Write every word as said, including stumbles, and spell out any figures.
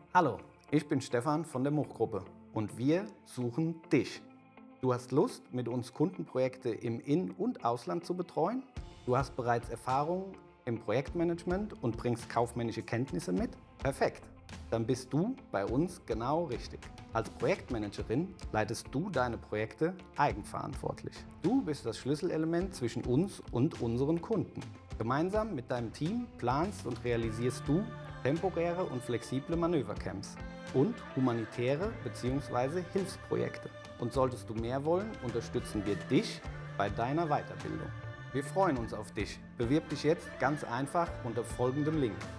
Hallo, ich bin Stefan von der Much-Gruppe und wir suchen dich. Du hast Lust, mit uns Kundenprojekte im In- und Ausland zu betreuen? Du hast bereits Erfahrung im Projektmanagement und bringst kaufmännische Kenntnisse mit? Perfekt! Dann bist du bei uns genau richtig. Als Projektmanagerin leitest du deine Projekte eigenverantwortlich. Du bist das Schlüsselelement zwischen uns und unseren Kunden. Gemeinsam mit deinem Team planst und realisierst du temporäre und flexible Manövercamps und humanitäre bzw. Hilfsprojekte. Und solltest du mehr wollen, unterstützen wir dich bei deiner Weiterbildung. Wir freuen uns auf dich. Bewirb dich jetzt ganz einfach unter folgendem Link.